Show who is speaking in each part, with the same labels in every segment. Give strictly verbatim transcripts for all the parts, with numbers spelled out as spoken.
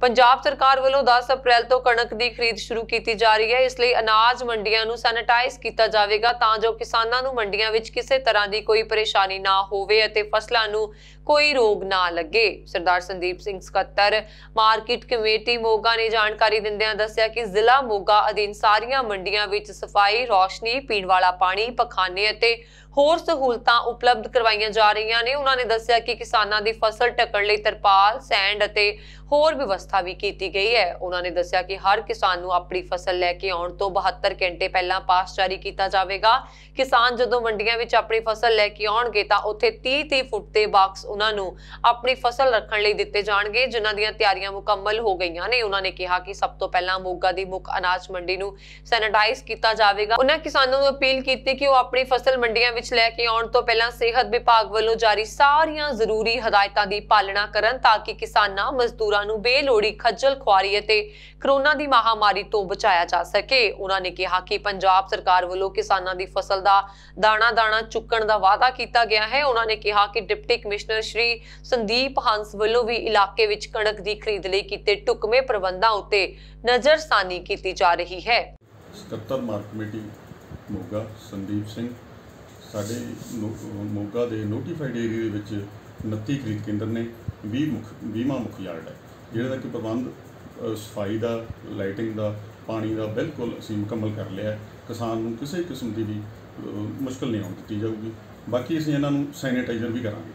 Speaker 1: पंजाब सरकार वालों दस अप्रैल तो कणक की खरीद शुरू की जा रही है। इसलिए अनाज मंडियां नूं सैनिटाइज किया जाएगा तां जो किसानां नूं मंडियां विच किसी तरह की कोई परेशानी ना होवे अते फसलां नूं कोई रोग ना लगे। सरदार संदीप सिंह सकत्तर मार्केट कमेटी मोगा ने जानकारी दिंदियां दस्सिया कि जिला मोगा अधीन सारियां मंडियां विच सफाई, रोशनी, पीण वाला पानी, पखाने अते होर सहूलतां उपलब्ध करवाईयां जा रही ने। उन्होंने दस्सिया कि किसानां दी फसल ढकण लई तरपाल, सैंड अते होर व्यवस्था भी की गई है। उन्होंने दस्सिया कि हर किसान नूं अपनी फसल लैके आउण तो बहत्तर घंटे पहला पास जारी किया जाएगा। किसान जदों मंडियां विच अपनी फसल लैके आउणगे तां उत्थे तीस तीस फुट दे बाक्स उन्हां नूं अपनी फसल रखण लई दित्ते जाणगे, जिन्हां दीयां तैयारियां मुकम्मल हो गईयां ने। उन्होंने कहा कि सब तो पहला मोगा दी मुख अनाज मंडी नूं सैनिटाइज किया जाएगा। उन्हां किसानां नूं अपील की कि वह अपनी फसल मंडियां विच लैके आउण तो पहला सेहत विभाग वालों जारी सारियां जरूरी हदायतां दी पालना करन ताकि किसानां मजदूरां नूं बेलोड़ी खज्जल खुआरी अते कोरोना दी महामारी तो बचाया जा सके। उन्होंने कहा कि पंजाब सरकार वालों किसानां दी फसल दा दाणा दाणा चुकण दा वादा किया गया है। उन्होंने कहा कि डिप्टी कमिश्नर श्री संदीप हंस वालों भी इलाके विच कणक दी खरीद लई कीते ढुकवें प्रबंधां उत्ते नजरसानी की जा रही है।
Speaker 2: सकत्तर मार्केट कमेटी मोगा संदीप सिंह साडे मोगा दे नोटिफाइड एरिया विच उनतीस खरीद केंद्र ने बीस मुख बीसवां मुख यार्ड है जिहदा कि प्रबंध सफाई का, लाइटिंग का, पानी का बिल्कुल असीं मुकम्मल कर लिया। किसान नूं किसी किस्म की भी मुश्किल नहीं आउण दित्ती जाऊगी। बाकी असीं इन्हां नूं सैनिटाइजर भी करांगे।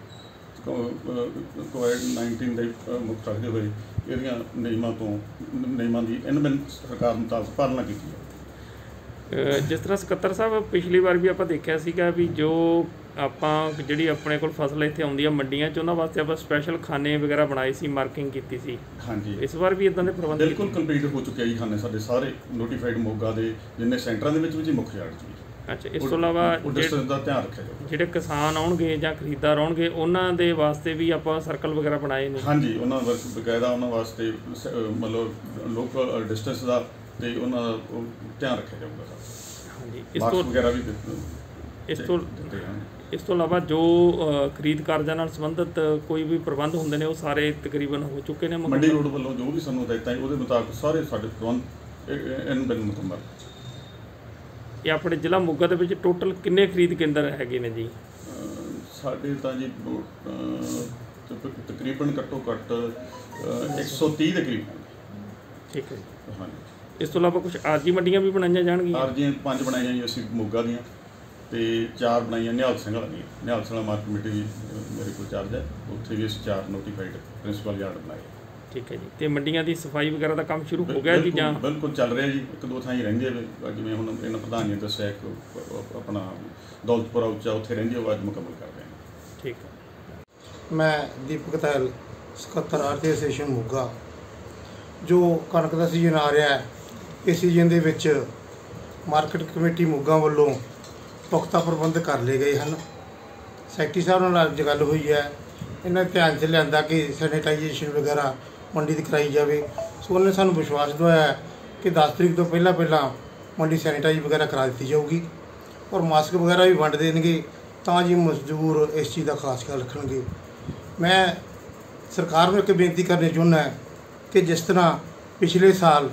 Speaker 2: कोविड नाइनटीन के मुख रखते हुए इहदियां नियमां तो नियमां की इन सरकार मुताबिक पालना की जाए।
Speaker 3: जिस तरह सकत्तर साहब पिछली बार भी आपां देखिया सीगा भी जो ਆਪਾਂ ਜਿਹੜੀ ਆਪਣੇ ਕੋਲ ਫਸਲ ਇੱਥੇ ਆਉਂਦੀ ਆ ਮੰਡੀਆਂ 'ਚ ਉਹਨਾਂ ਵਾਸਤੇ ਆਪਾਂ ਸਪੈਸ਼ਲ ਖਾਨੇ ਵਗੈਰਾ ਬਣਾਏ ਸੀ, ਮਾਰਕਿੰਗ ਕੀਤੀ ਸੀ। ਹਾਂਜੀ, ਇਸ ਵਾਰ ਵੀ ਇਦਾਂ ਦੇ ਪ੍ਰਬੰਧ
Speaker 2: ਬਿਲਕੁਲ ਕੰਪਲੀਟ ਹੋ ਚੁੱਕੇ ਆ ਜੀ। ਖਾਨੇ ਸਾਡੇ ਸਾਰੇ ਨੋਟੀਫਾਈਡ ਮੋਗਾ ਦੇ ਜਿੰਨੇ ਸੈਂਟਰਾਂ ਦੇ ਵਿੱਚ ਵੀ ਜੀ ਮੁੱਖ ਯਾਰਡ 'ਚ ਵੀ।
Speaker 3: ਅੱਛਾ, ਇਸ ਤੋਂ ਇਲਾਵਾ
Speaker 2: ਡਿਸਟੈਂਸ ਦਾ ਧਿਆਨ ਰੱਖਿਆ ਜਾਊਗਾ। ਜਿਹੜੇ
Speaker 3: ਕਿਸਾਨ ਆਉਣਗੇ ਜਾਂ ਖਰੀਦਦਾਰ ਆਉਣਗੇ ਉਹਨਾਂ ਦੇ ਵਾਸਤੇ ਵੀ ਆਪਾਂ ਸਰਕਲ ਵਗੈਰਾ ਬਣਾਏ ਨੇ।
Speaker 2: ਹਾਂਜੀ, ਉਹਨਾਂ ਵਾਸਤੇ ਬਕਾਇਦਾ ਉਹਨਾਂ ਵਾਸਤੇ ਮਤਲਬ ਲੋਕਲ ਡਿਸਟੈਂਸ ਦਾ ਤੇ ਉਹਨਾਂ ਦਾ ਧਿਆਨ ਰੱਖਿਆ ਜਾਊਗਾ। ਹਾਂਜੀ, ਇਸ ਤੋਂ ਵਗੈਰਾ ਵੀ
Speaker 3: ਇਸ ਤੋਂ ਇਸ ਤੋਂ ਇਲਾਵਾ ਜੋ ਖਰੀਦ ਕਾਰਜਾਂ ਨਾਲ ਸੰਬੰਧਿਤ ਕੋਈ ਵੀ ਪ੍ਰਬੰਧ ਹੁੰਦੇ ਨੇ ਉਹ ਸਾਰੇ ਤਕਰੀਬਨ ਹੋ ਚੁੱਕੇ ਨੇ।
Speaker 2: ਮੰਡੀ ਰੋਡ ਵੱਲੋਂ ਜੋ ਵੀ ਸਾਨੂੰ ਹਦਾਇਤਾਂ ਹੈ ਉਹਦੇ ਮੁਤਾਬਕ ਸਾਰੇ ਸਾਡੇ ਪ੍ਰਬੰਧ ਇਨ ਬਿਨ ਮੁਕੰਮਲ।
Speaker 3: ਇਹ ਆਪਣੇ ਜ਼ਿਲ੍ਹਾ ਮੋਗਾ ਦੇ ਵਿੱਚ ਟੋਟਲ ਕਿੰਨੇ ਖਰੀਦ ਕੇਂਦਰ ਹੈਗੇ ਨੇ ਜੀ?
Speaker 2: ਸਾਡੇ ਤਾਂ ਜੀ ਤਕਰੀਬਨ ਘੱਟੋ ਘੱਟ ਇੱਕ ਸੌ ਤੀਹ ਦੇ ਕਰੀਬ।
Speaker 3: ਠੀਕ ਹੈ ਜੀ। ਹਾਂਜੀ, ਇਸ ਤੋਂ ਇਲਾਵਾ ਕੁਝ ਆਰਜੀ ਮੰਡੀਆਂ ਵੀ ਬਣਾਈਆਂ ਜਾਣਗੀਆਂ?
Speaker 2: ਆਰਜੀਆਂ ਪੰਜ ਬਣਾਈਆਂ ਜੀ ਅਸੀਂ ਮੋਗਾ ਦੀਆਂ ਤੇ ਚਾਰ ਬਣਾਈਆਂ ਨਿਹਾਲ ਸਿੰਘ ਵਾਲੀਆਂ। ਨਿਹਾਲ ਸਿੰਘ ਮਾਰਕੀਟ ਕਮੇਟੀ ਵੀ ਮੇਰੇ ਕੋਲ ਚਾਰਜ ਹੈ, ਉੱਥੇ ਵੀ ਅਸੀਂ ਚਾਰ ਨੋਟੀਫਾਈਡ ਪ੍ਰਿੰਸੀਪਲ ਯਾਰਡ ਬਣਾਏ। ਠੀਕ ਹੈ ਜੀ। ਤੇ ਮੰਡੀਆਂ ਦੀ ਸਫਾਈ ਵਗੈਰਾ ਦਾ ਕੰਮ ਸ਼ੁਰੂ ਹੋ ਗਿਆ ਜੀ ਜਾਂ? ਬਿਲਕੁਲ ਚੱਲ ਰਿਹਾ ਜੀ। ਇੱਕ ਦੋ ਥਾਂ ਹੀ ਰਹਿੰਦੇ ਆ, ਜਿਵੇਂ ਹੁਣ ਇਹਨਾਂ ਪ੍ਰਧਾਨ ਨੇ ਦੱਸਿਆ ਇੱਕ ਆਪਣਾ ਦੌਲਤਪੁਰਾ ਉੱਚਾ ਉੱਥੇ ਰਹਿੰਦੀ ਉਹ ਅੱਜ ਮੁਕੰਮਲ ਕਰ ਰਹੇ ਹਾਂ।
Speaker 3: ਠੀਕ ਹੈ।
Speaker 4: ਮੈਂ ਦੀਪਕ ਤਹਿਲ ਸਕੱਤਰ ਆੜ੍ਹਤੀ ਐਸੋਸੀਏਸ਼ਨ ਮੋਗਾ। ਜੋ ਕਣਕ ਦਾ ਸੀਜ਼ਨ ਆ ਰਿਹਾ ਹੈ, ਇਸ ਸੀਜ਼ਨ ਦੇ ਵਿੱਚ ਮਾਰਕੀਟ ਕਮੇਟੀ ਮੋਗਾ ਵੱਲੋਂ ਪੁਖਤਾ ਪ੍ਰਬੰਧ ਕਰ ਲਏ ਗਏ ਹਨ। ਸੈਕਟਰੀ ਸਾਹਿਬ ਨਾਲ ਅੱਜ ਗੱਲ ਹੋਈ ਹੈ, ਇਹਨਾਂ ਧਿਆਨ 'ਚ ਲਿਆਂਦਾ ਕਿ ਸੈਨੀਟਾਈਜੇਸ਼ਨ ਵਗੈਰਾ ਮੰਡੀ ਦੀ ਕਰਾਈ ਜਾਵੇ। ਸੋ ਉਹਨੇ ਸਾਨੂੰ ਵਿਸ਼ਵਾਸ ਦਿਵਾਇਆ ਕਿ ਦਸ ਤਰੀਕ ਤੋਂ ਪਹਿਲਾਂ ਪਹਿਲਾਂ ਮੰਡੀ ਸੈਨੀਟਾਈਜ਼ ਵਗੈਰਾ ਕਰਾ ਦਿੱਤੀ ਜਾਊਗੀ ਔਰ ਮਾਸਕ ਵਗੈਰਾ ਵੀ ਵੰਡ ਦੇਣਗੇ ਤਾਂ ਜੀ ਮਜ਼ਦੂਰ ਇਸ ਚੀਜ਼ ਦਾ ਖਾਸ ਖਿਆਲ ਰੱਖਣਗੇ। ਮੈਂ ਸਰਕਾਰ ਨੂੰ ਇੱਕ ਬੇਨਤੀ ਕਰਨੀ ਚਾਹੁੰਦਾ ਕਿ ਜਿਸ ਤਰ੍ਹਾਂ ਪਿਛਲੇ ਸਾਲ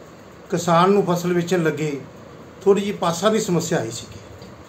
Speaker 4: ਕਿਸਾਨ ਨੂੰ ਫਸਲ ਵੇਚਣ ਲੱਗੇ ਥੋੜ੍ਹੀ ਜਿਹੀ ਪਾਸਾ ਦੀ ਸਮੱਸਿਆ ਆਈ ਸੀ,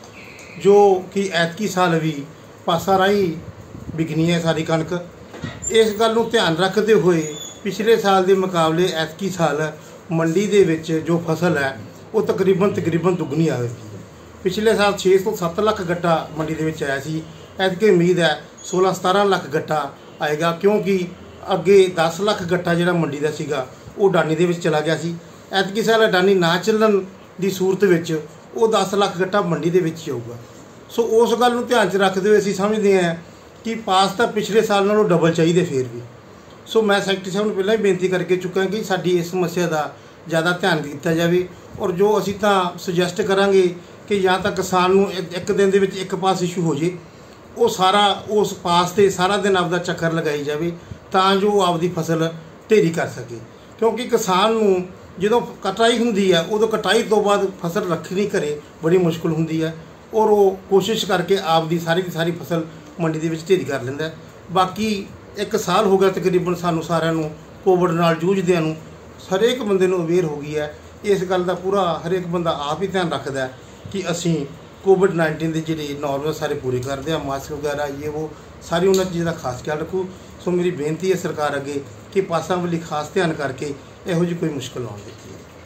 Speaker 4: ਜੋ ਕਿ ਐਤਕੀ ਸਾਲ ਵੀ ਪਾਸਾ ਰਾਹੀਂ ਵਿਕਣੀ ਹੈ ਸਾਰੀ ਕਣਕ। ਇਸ ਗੱਲ ਨੂੰ ਧਿਆਨ ਰੱਖਦੇ ਹੋਏ ਪਿਛਲੇ ਸਾਲ ਦੇ ਮੁਕਾਬਲੇ ਐਤਕੀ ਸਾਲ ਮੰਡੀ ਦੇ ਵਿੱਚ ਜੋ ਫਸਲ ਹੈ ਉਹ ਤਕਰੀਬਨ ਤਕਰੀਬਨ ਦੁੱਗਣੀ ਆਵੇਗੀ। ਪਿਛਲੇ ਸਾਲ ਛੇ ਤੋਂ ਸੱਤ ਲੱਖ ਗੱਟਾ ਮੰਡੀ ਦੇ ਵਿੱਚ ਆਇਆ ਸੀ, ਐਤਕੀ ਉਮੀਦ ਹੈ ਸੋਲਾਂ ਸਤਾਰਾਂ ਲੱਖ ਗੱਟਾ ਆਏਗਾ, ਕਿਉਂਕਿ ਅੱਗੇ ਦਸ ਲੱਖ ਗੱਟਾ ਜਿਹੜਾ ਮੰਡੀ ਦਾ ਸੀਗਾ ਉਹ ਅਡਾਨੀ ਦੇ ਵਿੱਚ ਚਲਾ ਗਿਆ ਸੀ। ਐਤਕੀ ਸਾਲ ਅਡਾਨੀ ਨਾ ਚੱਲਣ ਦੀ ਸੂਰਤ ਵਿੱਚ ਉਹ ਦਸ ਲੱਖ ਗੱਟਾ ਮੰਡੀ ਦੇ ਵਿੱਚ ਹੀ ਆਊਗਾ। ਸੋ ਉਸ ਗੱਲ ਨੂੰ ਧਿਆਨ 'ਚ ਰੱਖਦੇ ਹੋਏ ਅਸੀਂ ਸਮਝਦੇ ਹਾਂ ਕਿ ਪਾਸ ਤਾਂ ਪਿਛਲੇ ਸਾਲ ਨਾਲੋਂ ਡਬਲ ਚਾਹੀਦੇ ਫਿਰ ਵੀ। ਸੋ ਮੈਂ ਸੈਕਟਰੀ ਸਾਹਿਬ ਨੂੰ ਪਹਿਲਾਂ ਹੀ ਬੇਨਤੀ ਕਰਕੇ ਚੁੱਕਾ ਕਿ ਸਾਡੀ ਇਸ ਸਮੱਸਿਆ ਦਾ ਜ਼ਿਆਦਾ ਧਿਆਨ ਦਿੱਤਾ ਜਾਵੇ ਔਰ ਜੋ ਅਸੀਂ ਤਾਂ ਸੁਜੈਸਟ ਕਰਾਂਗੇ ਕਿ ਜਾਂ ਤਾਂ ਕਿਸਾਨ ਨੂੰ ਇੱਕ ਦਿਨ ਦੇ ਵਿੱਚ ਇੱਕ ਪਾਸ ਇਸ਼ੂ ਹੋ ਜੇ, ਉਹ ਸਾਰਾ ਉਸ ਪਾਸ 'ਤੇ ਸਾਰਾ ਦਿਨ ਆਪਦਾ ਚੱਕਰ ਲਗਾਈ ਜਾਵੇ ਤਾਂ ਜੋ ਆਪਦੀ ਫਸਲ ਢੇਰੀ ਕਰ ਸਕੇ। ਕਿਉਂਕਿ ਕਿਸਾਨ ਨੂੰ ਜਦੋਂ ਕਟਾਈ ਹੁੰਦੀ ਹੈ ਉਦੋਂ ਕਟਾਈ ਤੋਂ ਬਾਅਦ ਫਸਲ ਰੱਖਣੀ ਘਰੇ ਬੜੀ ਮੁਸ਼ਕਿਲ ਹੁੰਦੀ ਹੈ ਔਰ ਉਹ ਕੋਸ਼ਿਸ਼ ਕਰਕੇ ਆਪਦੀ ਸਾਰੀ ਦੀ ਸਾਰੀ ਫਸਲ ਮੰਡੀ ਦੇ ਵਿੱਚ ਢੇਰੀ ਕਰ ਲੈਂਦਾ। ਬਾਕੀ ਇੱਕ ਸਾਲ ਹੋ ਗਿਆ ਤਕਰੀਬਨ ਸਾਨੂੰ ਸਾਰਿਆਂ ਨੂੰ ਕੋਵਿਡ ਨਾਲ ਜੂਝਦਿਆਂ ਨੂੰ ਹਰੇਕ ਬੰਦੇ ਨੂੰ ਅਵੇਅਰ ਹੋ ਗਈ ਹੈ। ਇਸ ਗੱਲ ਦਾ ਪੂਰਾ ਹਰੇਕ ਬੰਦਾ ਆਪ ਹੀ ਧਿਆਨ ਰੱਖਦਾ ਹੈ ਕਿ ਅਸੀਂ ਕੋਵਿਡ ਨਾਈਨਟੀਨ ਦੇ ਜਿਹੜੇ ਨੋਰਮਲ ਸਾਰੇ ਪੂਰੇ ਕਰਦੇ ਆ, ਮਾਸਕ ਵਗੈਰਾ ਇਹ ਉਹ ਸਾਰੀ ਉਹਨਾਂ ਚੀਜ਼ਾਂ ਦਾ ਖਾਸ ਖਿਆਲ ਰੱਖੋ। ਸੋ ਮੇਰੀ ਬੇਨਤੀ ਹੈ ਸਰਕਾਰ ਅੱਗੇ ਕਿ ਪਾਸਾਂ ਵੱਲ ਖਾਸ ਧਿਆਨ ਕਰਕੇ ਇਹੋ ਜਿਹੀ ਕੋਈ ਮੁਸ਼ਕਲ ਆਉਣ ਦਿੱਤੀ ਹੈ।